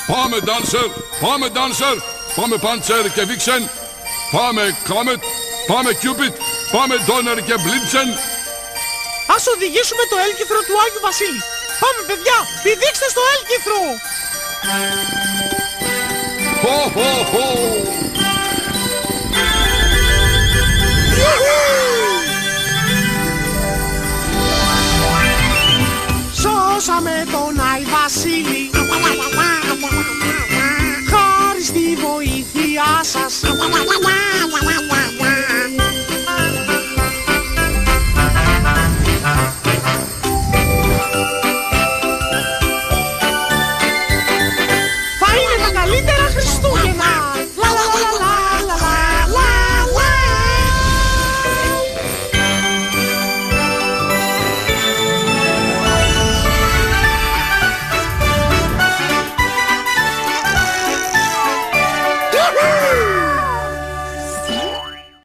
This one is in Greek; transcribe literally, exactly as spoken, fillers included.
Πάμε Dancer, πάμε Dancer, πάμε Panzer και Vixen, πάμε Comet, πάμε Cupid, πάμε Donner και Blitzen. Ας οδηγήσουμε το έλκυθρο του Άγιου Βασίλη. Πάμε παιδιά, πηδήξτε στο έλκυθρο. Χω, χω, χω. Σώσαμε τον Άι Βασίλη